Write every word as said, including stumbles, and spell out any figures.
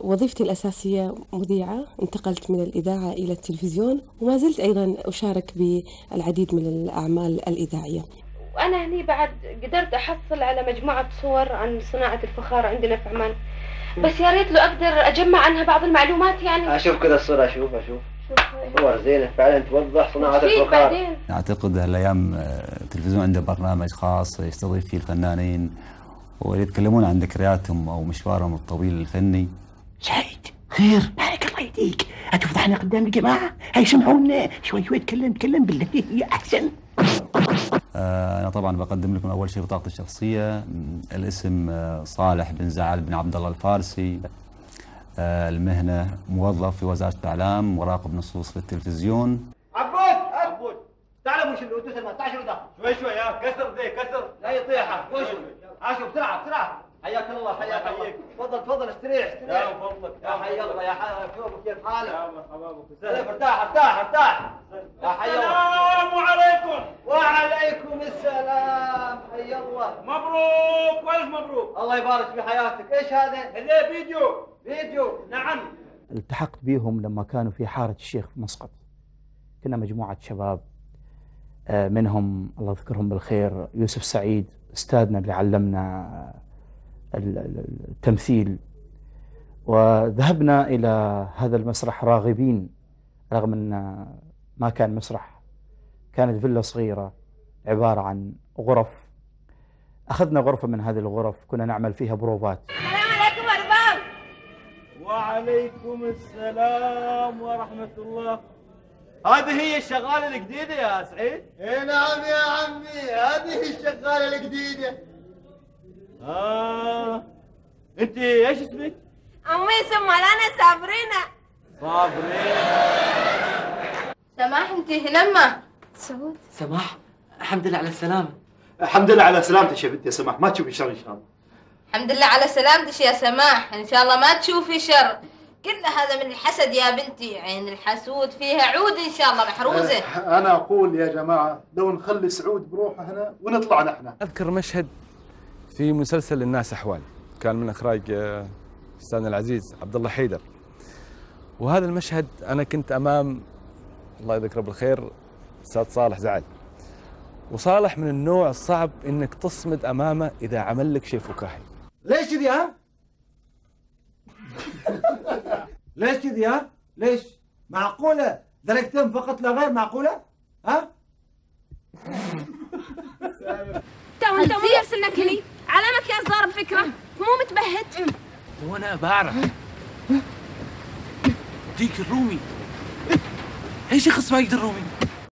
وظيفتي الأساسية مذيعة، انتقلت من الإذاعة إلى التلفزيون، وما زلت أيضا أشارك بالعديد من الأعمال الإذاعية. وأنا هني بعد قدرت أحصل على مجموعة صور عن صناعة الفخار عندنا في عمان، بس يا ريت لو أقدر أجمع عنها بعض المعلومات. يعني أشوف كذا الصورة، أشوف أشوف صور زينة فعلا توضح صناعة الفخار. أعتقد هالأيام التلفزيون عنده برنامج خاص يستضيف فيه الفنانين ويتكلمون عن ذكرياتهم أو مشوارهم الطويل الفني. سعيد خير مالك الله يهديك، هتفضحنا قدام الجماعة هيسمعونا، شوي شوي تكلم تكلم بالله هي أحسن. أنا طبعا بقدم لكم أول شيء بطاقتي الشخصية. الاسم صالح بن زعل بن عبد الله الفارسي. المهنة موظف في وزارة الإعلام، مراقب نصوص في التلفزيون. عبود عبود تعال وش اللي ودوس الماء، تعال شنو ده؟ شوي شوي يا كسر ذي كسر لا يطيح. شوي شوي عاشوا بسرعة بسرعة. حياك الله حياك الله. تفضل تفضل استريح استريح. يا فضلك يا حي الله يا حي شوفك كيف حالك. يا مرحبا بك. ارتاح ارتاح ارتاح يا حي الله. السلام عليكم. وعليكم السلام حي الله. مبروك والف مبروك. الله يبارك في حياتك. ايش هذا؟ هذا فيديو. فيديو نعم. التحقت بهم لما كانوا في حارة الشيخ في مسقط. كنا مجموعة شباب، منهم الله يذكرهم بالخير يوسف سعيد أستاذنا اللي علمنا التمثيل، وذهبنا إلى هذا المسرح راغبين رغم أن ما كان مسرح، كانت فيلا صغيرة عبارة عن غرف. أخذنا غرفة من هذه الغرف كنا نعمل فيها بروفات. السلام عليكم أرباب. وعليكم السلام ورحمة الله. هذه هي الشغالة الجديدة يا سعيد؟ اي نعم يا عمي، هذه الشغالة الجديدة. آه انت ايش اسمك؟ أمي اسمها أنا صابرينا. صابرينا. سماح انت هلما. سعود سماح الحمد لله على السلامة. الحمد لله على سلامتك يا بنتي يا سماح، ما تشوفي شر ان شاء الله. الحمد لله على سلامتك يا سماح، ان شاء الله ما تشوفي شر. كل هذا من الحسد يا بنتي، عين الحسود فيها عود ان شاء الله محروزه. أه انا اقول يا جماعه لو نخلي سعود بروحه هنا ونطلع نحن. اذكر مشهد في مسلسل الناس احوال، كان من اخراج استاذنا العزيز عبد الله حيدر، وهذا المشهد انا كنت امام الله يذكره بالخير استاذ صالح زعل، وصالح من النوع الصعب انك تصمد امامه اذا عمل لك شيء فكاهي. ليش كذي ها؟ ليش كذي ها؟ ليش؟ معقولة درجتين فقط لا غير؟ معقولة؟ ها؟ تو انت مو يرسلنا كلي على مكياج ضارب فكرة، مو متبهت. وانا بعرف ديك الرومي ايش يخص ماجد الرومي؟